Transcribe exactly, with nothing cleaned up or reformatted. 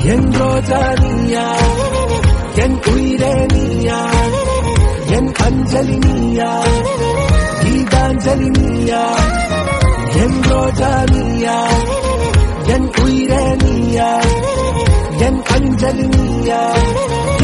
என் ரோஜா நீயா, என் உயிரே நீயா, என் அஞ்சலி நீயா, கீதாஞ்சலி நீயா, என் ரோஜா நீயா, என் உயிரே நீயா, என் அஞ்சலி நீயா.